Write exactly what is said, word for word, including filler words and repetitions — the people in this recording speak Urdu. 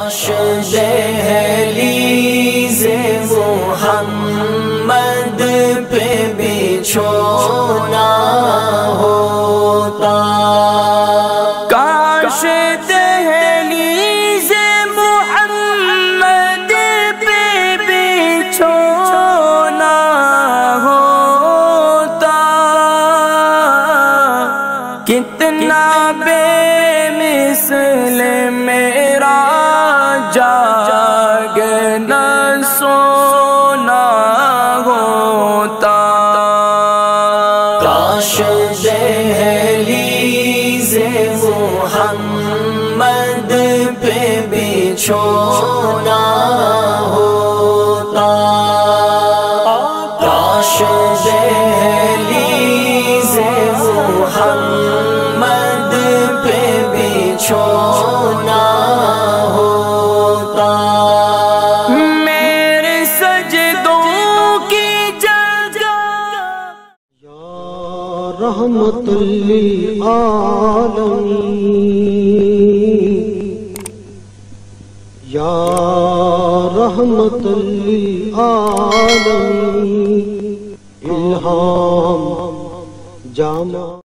کاش دہلیز محمد پہ بچھونا ہوتا، کاش دہلیز محمد پہ بچھونا ہوتا، کتنا بے مثل میرا جاگنا سونا ہوتا، کاش دہلیز محمد پہ بچھونا ہوتا، کاش دہلیز محمد پہ بچھونا ہوتا، میرے سجدوں کی جگہ یا رحمت للعالمین، یا رحمت للعالمین، الہام جامع